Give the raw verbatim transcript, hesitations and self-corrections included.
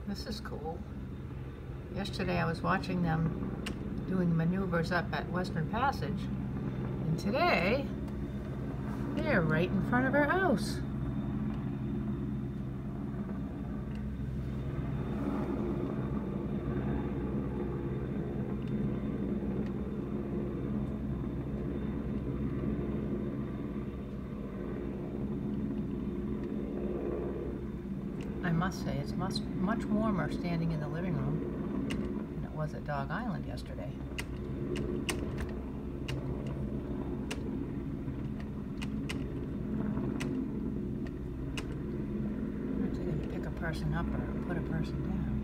This is cool. Yesterday I was watching them doing maneuvers up at Western Passage, and today they're right in front of our house. I must say, it's much, much warmer standing in the living room than it was at Dog Island yesterday. I'm going to pick a person up or put a person down.